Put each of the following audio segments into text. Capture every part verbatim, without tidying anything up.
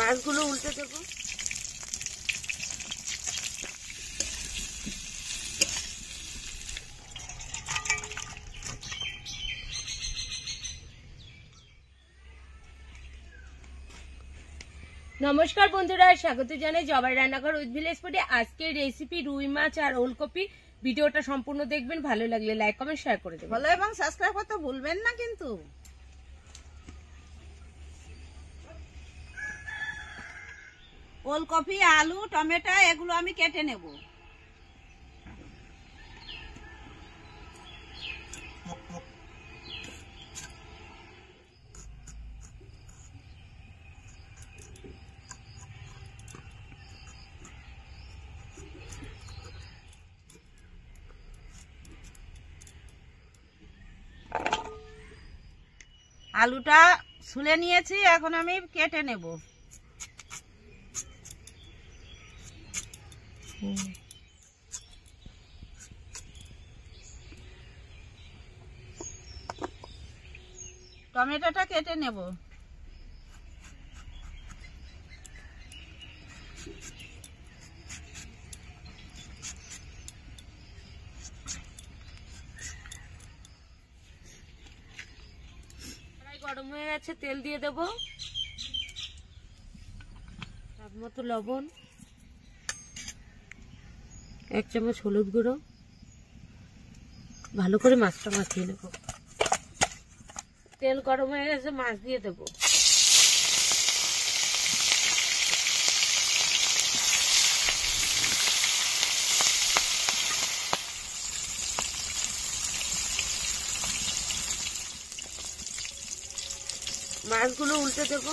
মাছগুলো উল্টে দেবো। নমস্কার বন্ধুরা, স্বাগত জানাই জবাই রান্নাঘর উইথ ভিলেজ ফুডে। আজকের রেসিপি রুই মাছ আর ওলকপি। ভিডিওটা সম্পূর্ণ দেখবেন, ভালো লাগলে লাইক কমেন্ট শেয়ার করে দেবেন, ফলো এবং সাবস্ক্রাইব করতে ভুলবেন না কিন্তু। ওলকপি, আলু, টমেটো এগুলো আমি কেটে নেব। আলুটা ছুলে নিয়েছি, এখন আমি কেটে নেব। টমেটোটা কেটে নেব। গরম হয়ে গেছে, তেল দিয়ে দেব, স্বাদ মতো লবণ, এক চামচ হলুদ গুঁড়ো, ভালো করে মাছটা মাখিয়ে নেব। তেল গরম হয়ে গেছে, মাছ দিয়ে দেব। মাছগুলো উল্টে দেব।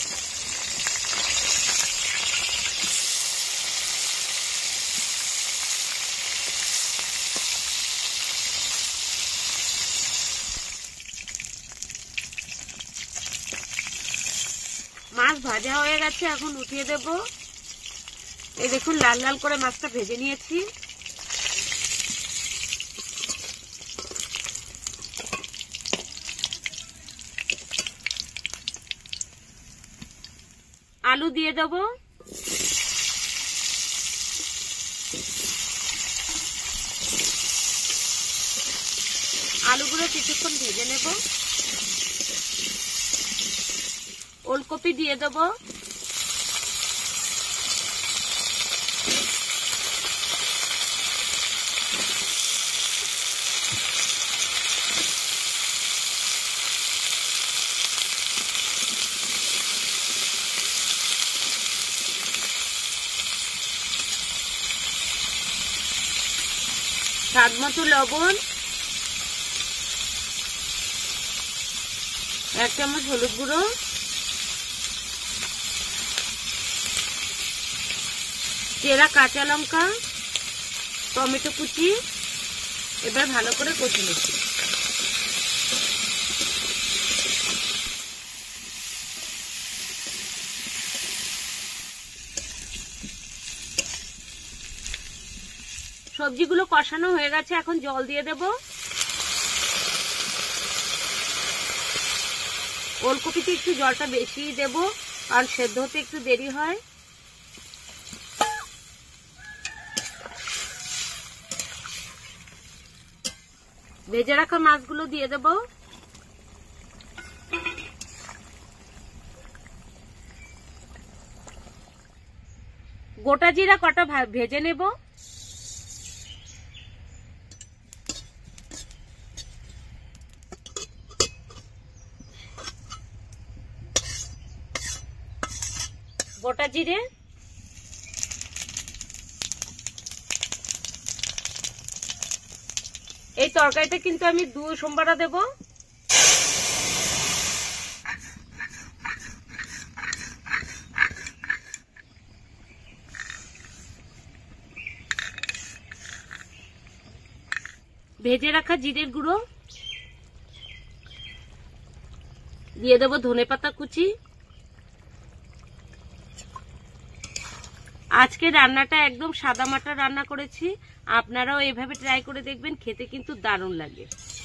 মাছ ভাজা হয়ে গেছে, এখন উঠিয়ে দেব। এই দেখুন, লাল লাল করে মাছটা ভেজে নিয়েছি। আলু দিয়ে দেব। আলুগুলো কিছুক্ষণ ভেজে নেব। ওলকপি দিয়ে দেব। স্বাদ মতো লবণ, এক চামচ হলুদ গুঁড়ো, চেরা কাঁচা লঙ্কা, টমেটো কুচি। এবার ভালো করে কষে নিচ্ছি। সবজিগুলো কষানো হয়ে গেছে, এখন জল দিয়ে দেব। ওলকপিতে একটু জলটা বেশি দেব, আর সেদ্ধ হতে একটু দেরি হয়। ভেজে রাখা মাছগুলো দিয়ে দেব। গোটা জিরা কটা ভেজে নেব। গোটা জিরে, এই তরকারিটা কিন্তু আমি দুই সোমবারা দেব। ভেজে রাখা জিরের গুঁড়ো দিয়ে দেব, ধনেপাতা কুচি। আজকে রান্নাটা একদম সাদা মাটা রান্না করেছি, আপনারাও এভাবে ট্রাই করে দেখবেন, খেতে কিন্তু দারুণ লাগে।